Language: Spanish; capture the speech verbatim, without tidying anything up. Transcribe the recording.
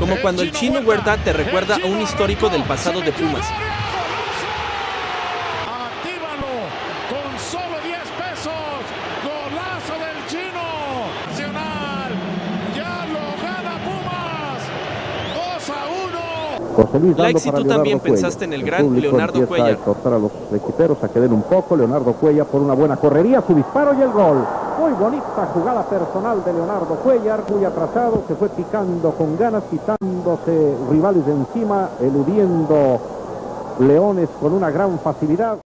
como cuando el Chino Huerta te recuerda a un histórico del pasado de Pumas. Actívalo con solo diez pesos. Golazo del Chino. Nacional ya lo gana Pumas. dos a uno. José Luis dando Like si para tú Leonardo también Cuellar. pensaste en el El gran público Leonardo empieza Cuellar. a exhortar a los equiperos a que den un poco. Leonardo Cuellar por una buena correría, su disparo y el gol. Muy bonita jugada personal de Leonardo Cuellar, muy atrasado, se fue picando con ganas, quitándose rivales de encima, eludiendo leones con una gran facilidad.